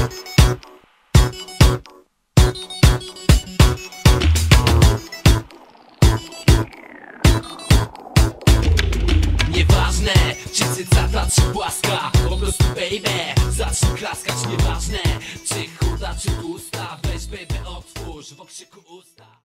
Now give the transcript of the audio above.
Nieważne, czy cycata, czy płaska, po prostu baby, zacznij klaskać. Nieważne, czy chuda, czy tłusta.